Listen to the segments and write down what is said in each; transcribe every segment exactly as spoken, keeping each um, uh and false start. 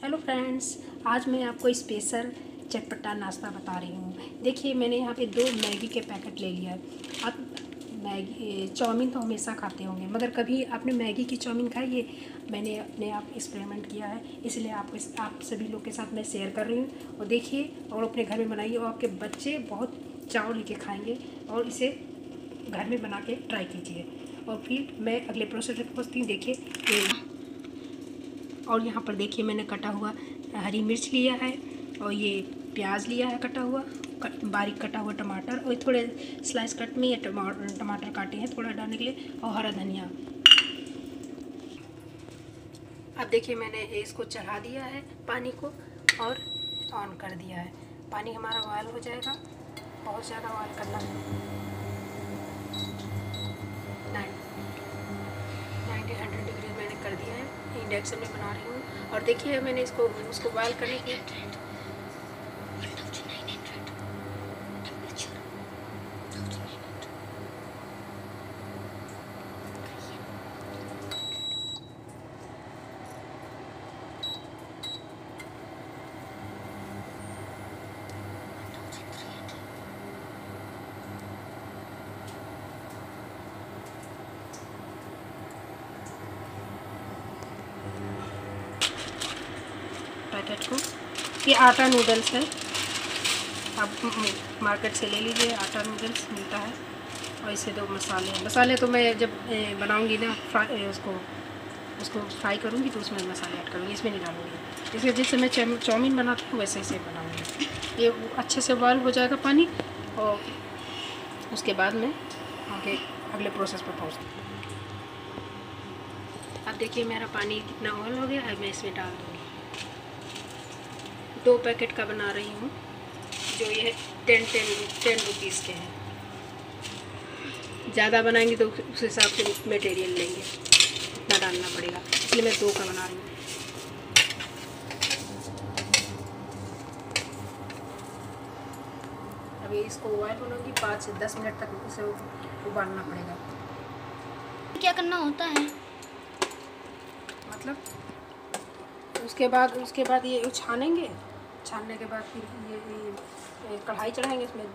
Hello friends, आज मैं आपको स्पेशल चटपटा नाश्ता बता रही हूँ। देखिए, मैंने यहाँ पे दो मैगी के पैकेट ले लिया है। आप मैगी चाउमीन तो हमेशा खाते होंगे, मगर कभी आपने मैगी की चाउमीन खाई है? मैंने अपने आप एक्सपेरिमेंट किया है, इसलिए आपको आप सभी लोग के साथ मैं शेयर कर रही हूँ। और देखिए और अपने घर में बनाइए और आपके बच्चे बहुत चाव लेके खाएँगे। और इसे घर में बना के ट्राई कीजिए। और फिर मैं अगले प्रोसेस में पहुँचती हूँ। देखिए, और यहाँ पर देखिए मैंने कटा हुआ हरी मिर्च लिया है, और ये प्याज लिया है कटा हुआ, कट, बारीक कटा हुआ टमाटर, और थोड़े स्लाइस कट में ये टमाटर टमाटर काटे हैं थोड़ा डालने के लिए, और हरा धनिया। अब देखिए मैंने इसको चढ़ा दिया है पानी को और ऑन कर दिया है। पानी हमारा बॉयल हो जाएगा, बहुत ज़्यादा बॉयल करना है। नाइन्टी हंड्रेड डिग्री मैंने कर दिया है, इंडक्शन में बना रही हूँ। और देखिए मैंने इसको उसको बॉयल करने के पैकेट को, ये आटा नूडल्स है, आप मार्केट से ले लीजिए, आटा नूडल्स मिलता है। और इसे दो मसाले मसाले तो मैं जब बनाऊंगी ना, फ्राई उसको उसको फ्राई करूंगी तो उसमें मसाले ऐड करूंगी, इसमें नहीं डालूंगी। इसलिए जैसे मैं चाउमीन बनाती हूँ वैसे इसे बनाऊंगी। ये अच्छे से बॉयल हो जाएगा पानी, और उसके बाद में आगे अगले प्रोसेस पर पहुँचती हूँ। अब देखिए मेरा पानी कितना बॉयल हो गया है, मैं इसमें डाल दूँगी। दो पैकेट का बना रही हूँ, जो ये टेन टेन टेन रुपीज़ के हैं। ज़्यादा बनाएंगे तो उस हिसाब से मटेरियल लेंगे, इतना डालना पड़ेगा, इसलिए मैं दो का बना रही हूँ। अभी इसको बॉयल होने पाँच से दस मिनट तक इसे उबालना पड़ेगा। क्या करना होता है मतलब उसके बाद उसके बाद ये छानेंगे, छानने के बाद फिर ये, ये कढ़ाई चढ़ाएंगे इसमें।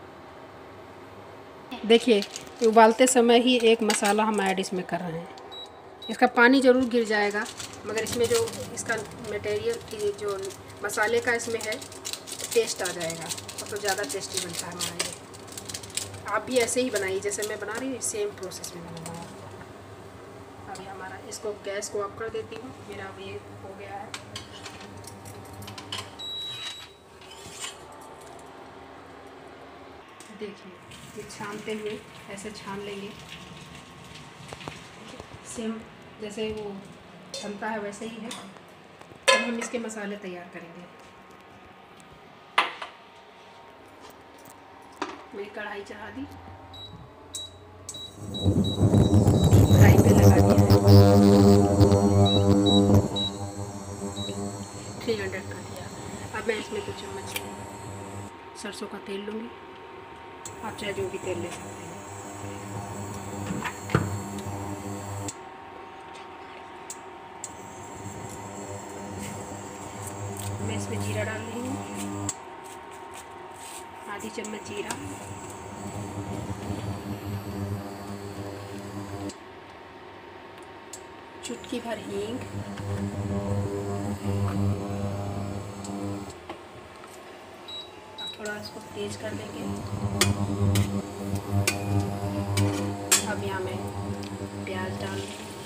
देखिए उबालते समय ही एक मसाला हम ऐड इसमें कर रहे हैं। इसका पानी ज़रूर गिर जाएगा, मगर इसमें जो इसका मटेरियल जो मसाले का इसमें है टेस्ट आ जाएगा, तो ज़्यादा टेस्टी बनता है हमारा ये। आप भी ऐसे ही बनाइए जैसे मैं बना रही हूँ, सेम प्रोसेस में बनाऊँगा। अभी हमारा इसको गैस को ऑफ कर देती हूँ, मेरा अब ये हो गया है। देखिए ये छानते हुए ऐसे छान लेंगे, सेम जैसे वो बनता है वैसे ही है। अब हम इसके मसाले तैयार करेंगे। मैंने कढ़ाई चढ़ा दी, कढ़ाई पे लगा दिया है, थ्री हंड्रेड कर दिया। अब मैं इसमें कुछ चम्मच सरसों का तेल लूँगी, आप चाहे जो भी तेल ले सकते हैं। मैं इसमें जीरा डाल रही हूँ, आधी चम्मच जीरा, चुटकी भर हींग, थोड़ा इसको तेज कर देंगे। अब यहाँ मैं प्याज डाल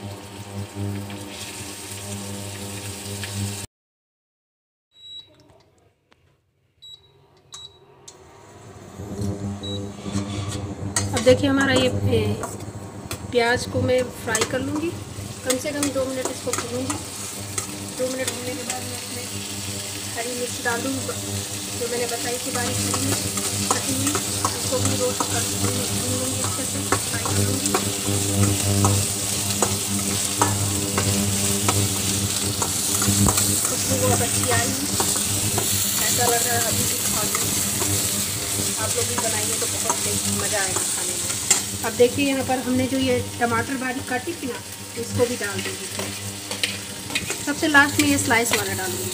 अब देखिए हमारा ये प्याज को मैं फ्राई कर लूँगी, कम से कम दो मिनट इसको भूनूँगी। दो मिनट भूनने के बाद मैं इसमें हरी मिर्च डाल दूँगी, जो मैंने बताई थी बारीक हरी मिर्च कटी हुई, उसको भी रोस्ट कर लूँगी, अच्छे से फ्राई कर लूँगी। खुशबू बहुत अच्छी आई, ऐसा लग रहा है अभी भी खा लूँ। आप लोग भी बनाइए तो बहुत मज़ा आएगा खाने में। अब देखिए यहाँ पर हमने जो ये टमाटर बारीक काटी थी ना, इसको भी डाल देंगे। सबसे लास्ट में ये स्लाइस वाला डालूंगी।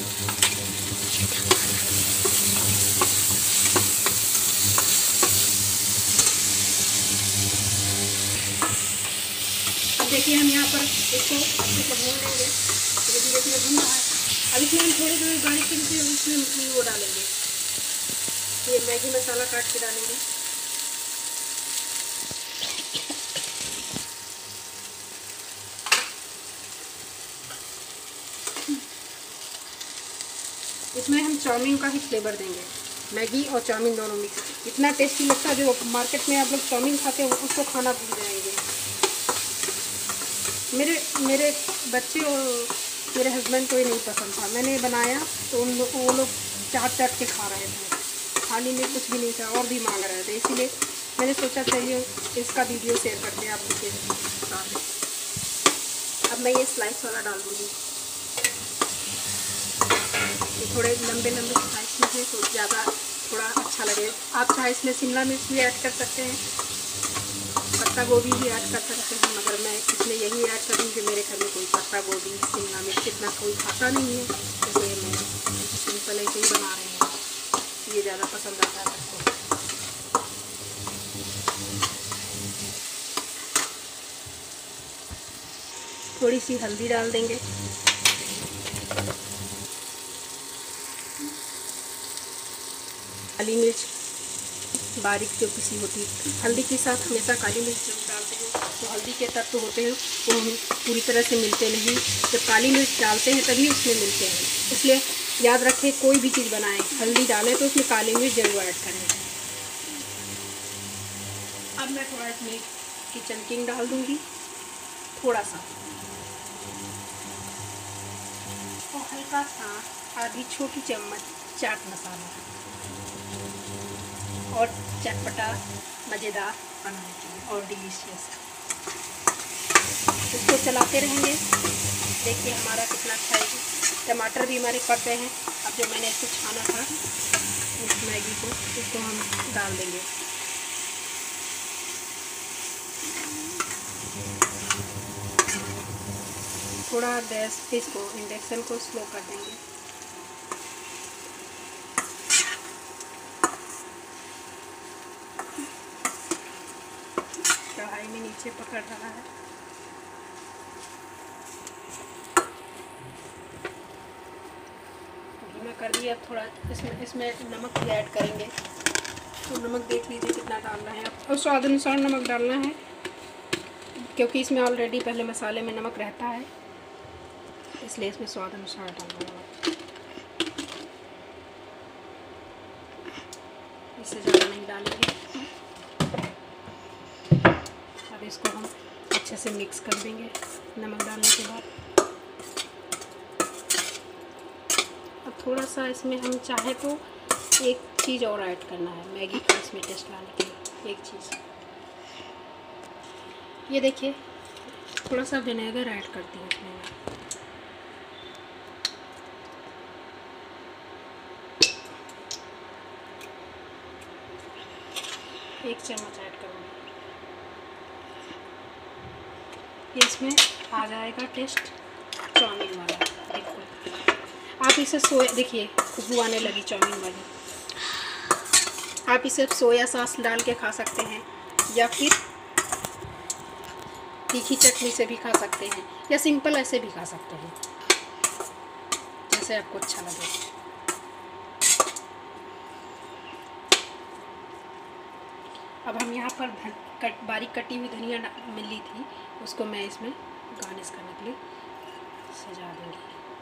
अब देखिए हम यहाँ पर इसको अच्छे से भून लेंगे। धीरे धीरे धीरे भून रहा है। अब इसमें हम थोड़ी थोड़ी गाढ़ी से उसमें वो डालेंगे, ये मैगी मसाला काट के डालेंगे। इसमें हम चाउमीन का ही फ्लेवर देंगे, मैगी और चाउमीन दोनों मिक्स। इतना टेस्टी लगता है, जो मार्केट में आप लोग चाउमीन खाते हैं उसको खाना भूल जाएंगे। मेरे मेरे बच्चे और मेरे हस्बैंड को ये नहीं पसंद था। मैंने बनाया तो उन लोग वो लोग चाट चाट के खा रहे थे, खाने में कुछ भी नहीं था और भी मांग रहे थे। इसीलिए मैंने सोचा चलिए इसका वीडियो शेयर करते हैं आप लोग के साथ। अब मैं ये स्लाइस वाला डाल दूँगी। ये थोड़े लंबे लंबे स्लाइस में है तो ज़्यादा थोड़ा अच्छा लगे। आप चाहे इसमें शिमला मिर्च भी ऐड कर सकते हैं, पत्ता गोभी भी ऐड कर सकते हैं, मगर मैं इसमें यही ऐड करूँगी। मेरे घर में कोई पत्ता गोभी शिमला मिर्च इतना कोई खाता नहीं है, इसलिए मैं सिंपल ऐसे ही बना रही हूँ। ये ज़्यादा पसंद आता है सबको। थोड़ी सी हल्दी डाल देंगे। काली मिर्च बारीक जो पिसी होती है, हल्दी के साथ हमेशा काली मिर्च जब डालते हैं तो हल्दी के तत्व होते हैं वो पूरी तरह से मिलते नहीं। जब काली मिर्च डालते हैं तभी उसमें मिलते हैं। इसलिए याद रखें, कोई भी चीज़ बनाएं हल्दी डालें तो उसमें काली मिर्च जरूर ऐड करें। अब मैं थोड़ा इसमें किचन किंग डाल दूँगी, थोड़ा सा, और हल्का सा आधी छोटी चम्मच चाट मसाला, और चटपटा मज़ेदार बनाने के लिए और डिलीशियस। इसको चलाते रहेंगे। देखिए हमारा कितना अच्छा है। टमाटर भी हमारे पक गए हैं। अब जो मैंने इसको छाना था उस मैगी को, इसको हम डाल देंगे। थोड़ा गैस पे इसको इंडक्शन को स्लो कर देंगे। कढ़ाई में नीचे पकड़ रहा है। धीमा कर दिया। अब थोड़ा इसमें इसमें नमक भी ऐड करेंगे, तो नमक देख लीजिए कितना डालना है और स्वाद अनुसार नमक डालना है, क्योंकि इसमें ऑलरेडी पहले मसाले में नमक रहता है, इसलिए इसमें स्वाद अनुसार डालना है। इससे ज़्यादा नहीं डालेंगे। अब इसको हम अच्छे से मिक्स कर देंगे नमक डालने के बाद। अब थोड़ा सा इसमें हम चाहे तो एक चीज़ और ऐड करना है मैगी का इसमें टेस्ट लाने के लिए। एक चीज़ ये देखिए, थोड़ा सा विनेगर ऐड करती हूँ इसमें। एक चम्मच ऐड करूँगी। इसमें आ जाएगा टेस्ट चाउमीन वाला। बिल्कुल आप इसे सोया, देखिए खुशबू आने लगी चाउमीन वाली। आप इसे सोया सॉस डाल के खा सकते हैं, या फिर तीखी चटनी से भी खा सकते हैं, या सिंपल ऐसे भी खा सकते हैं, जैसे आपको अच्छा लगे। अब हम यहाँ पर कट बारीक कटी हुई धनिया मिली थी, उसको मैं इसमें गार्निश करने के लिए सजा दूँगी।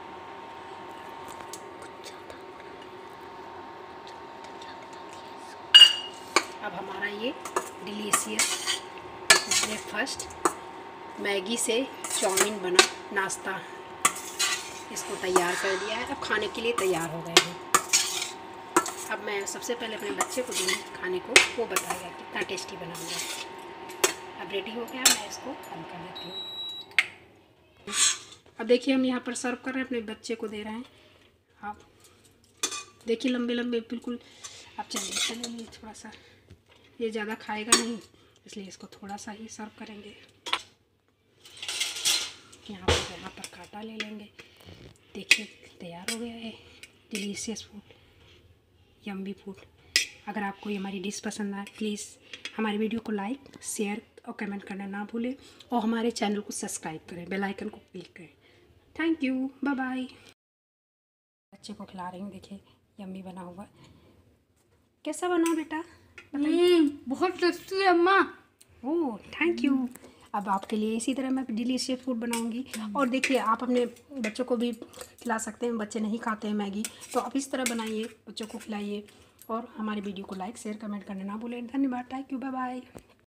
अब हमारा ये डिलीशियस ब्रेकफास्ट मैगी से चाउमीन बना नाश्ता इसको तैयार कर दिया है। अब खाने के लिए तैयार हो गए हैं। अब मैं सबसे पहले अपने बच्चे को दूँगी खाने को, वो बताएगा कितना टेस्टी बना हुआ। अब रेडी हो गया, मैं इसको बंद कर देती हूँ। अब देखिए हम यहाँ पर सर्व कर रहे हैं, अपने बच्चे को दे रहे हैं। आप देखिए लंबे लंबे बिल्कुल। आप चलिए चलिए थोड़ा सा, ये ज़्यादा खाएगा नहीं इसलिए इसको थोड़ा सा ही सर्व करेंगे। यहाँ पर यहाँ पर कांटा ले लेंगे। देखिए तैयार हो गया है डिलीशियस फूड, यम्मी फूड। अगर आपको ये हमारी डिश पसंद आए प्लीज़ हमारी वीडियो को लाइक शेयर और कमेंट करना ना भूलें और हमारे चैनल को सब्सक्राइब करें, बेल आइकन को क्लिक करें। Thank you, bye bye. बच्चे को खिला रही हूँ, देखिए यम्मी बना हुआ। कैसा बना बेटा बताइए? बहुत टेस्टी है अम्मा। Oh thank you. अब आपके लिए इसी तरह मैं डिलीशियस फूड बनाऊंगी। और देखिए आप अपने बच्चों को भी खिला सकते हैं, बच्चे नहीं खाते हैं मैगी, तो आप इस तरह बनाइए, बच्चों को खिलाइए और हमारी वीडियो को लाइक शेयर कमेंट करना ना भूलें। धन्यवाद, थैंक यू, बाय बाय।